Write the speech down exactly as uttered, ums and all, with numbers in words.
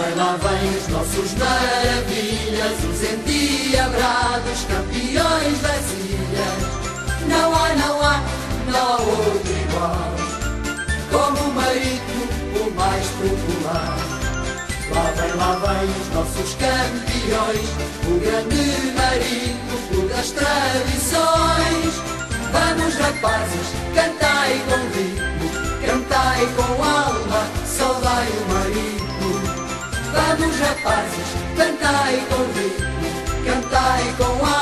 vem, lá vem os nossos maravilhas, os endiabrados campeões das ilhas. Não há, não há, não há outro igual, como o marítimo, o mais popular. Lá vem, lá vem os nossos campeões, o grande marítimo das tradições. Vamos, rapazes, cantai com ritmo, cantai com alma, saudai o marítimo. Vamos, rapazes, cantai com ritmo, cantai com alma.